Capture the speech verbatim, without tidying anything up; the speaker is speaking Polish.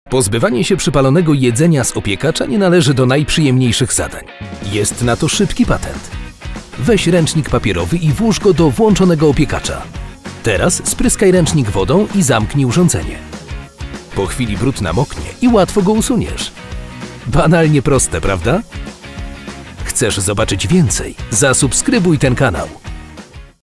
Pozbywanie się przypalonego jedzenia z opiekacza nie należy do najprzyjemniejszych zadań. Jest na to szybki patent. Weź ręcznik papierowy i włóż go do włączonego opiekacza. Teraz spryskaj ręcznik wodą i zamknij urządzenie. Po chwili brud namoknie i łatwo go usuniesz. Banalnie proste, prawda? Chcesz zobaczyć więcej? Zasubskrybuj ten kanał.